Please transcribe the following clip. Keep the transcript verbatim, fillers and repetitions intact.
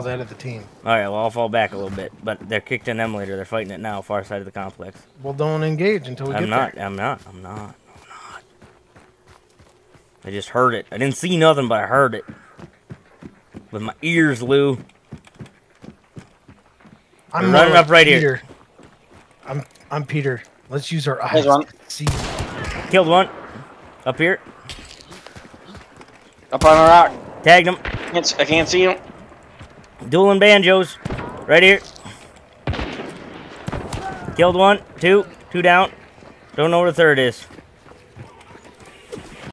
the head of the team. All right, well, I'll fall back a little bit. But they're kicked in them later. They're fighting it now, far side of the complex. Well, don't engage until we I'm get not, there. I'm not. I'm not. I'm not. I just heard it. I didn't see nothing, but I heard it. With my ears, Lou. I'm running like up right Peter. here. I'm I'm Peter. Let's use our eyes. There's one. See. Killed one. Up here. Up on a rock. Tagged him. Can't, I can't see him. Dueling Banjos. Right here. Killed one. Two. Two down. Don't know where the third is.